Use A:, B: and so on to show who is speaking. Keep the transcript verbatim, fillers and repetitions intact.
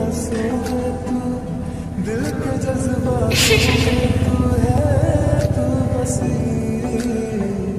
A: सांसों में तू, दिल के जज्बातों में तू है, तू बसी